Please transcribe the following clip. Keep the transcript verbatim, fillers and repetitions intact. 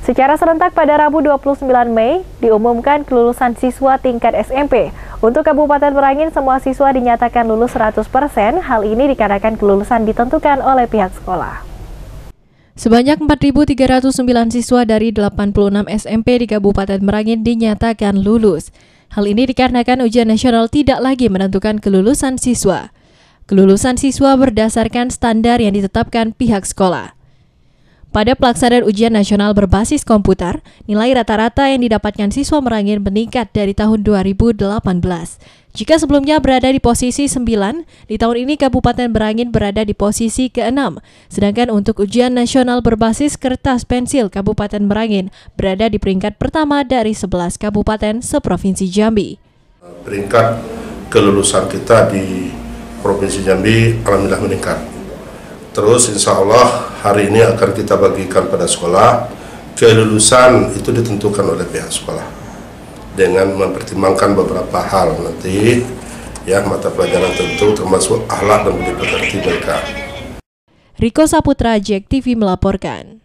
Secara serentak pada Rabu dua puluh sembilan Mei, diumumkan kelulusan siswa tingkat S M P. Untuk Kabupaten Merangin, semua siswa dinyatakan lulus seratus persen. Hal ini dikarenakan kelulusan ditentukan oleh pihak sekolah. Sebanyak empat ribu tiga ratus sembilan siswa dari delapan puluh enam S M P di Kabupaten Merangin dinyatakan lulus. Hal ini dikarenakan ujian nasional tidak lagi menentukan kelulusan siswa. Kelulusan siswa berdasarkan standar yang ditetapkan pihak sekolah. Pada pelaksanaan ujian nasional berbasis komputer, nilai rata-rata yang didapatkan siswa Merangin meningkat dari tahun dua ribu delapan belas. Jika sebelumnya berada di posisi sembilan, di tahun ini Kabupaten Merangin berada di posisi keenam. Sedangkan untuk ujian nasional berbasis kertas pensil, Kabupaten Merangin berada di peringkat pertama dari sebelas kabupaten seprovinsi Jambi. Peringkat kelulusan kita di Provinsi Jambi alhamdulillah meningkat. Terus insya Allah hari ini akan kita bagikan pada sekolah. Kelulusan itu ditentukan oleh pihak sekolah dengan mempertimbangkan beberapa hal nanti, ya, mata pelajaran tentu termasuk akhlak dan budi pekerti mereka. Riko Saputra, Jack T V melaporkan.